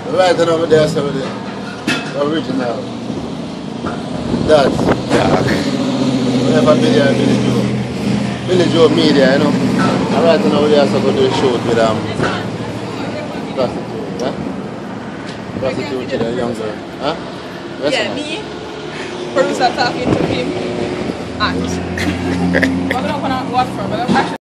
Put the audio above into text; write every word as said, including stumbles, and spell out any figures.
Right now over there, so the original. That's dark. Whenever Billy and Billy Joe. Billyjoemedia, you know. And right now over there, so go do a shoot with um prostitute, huh? Prostitute with a young girl. Huh? Yes, yeah, me. Producer talking to him. Act. What for? But I'm actually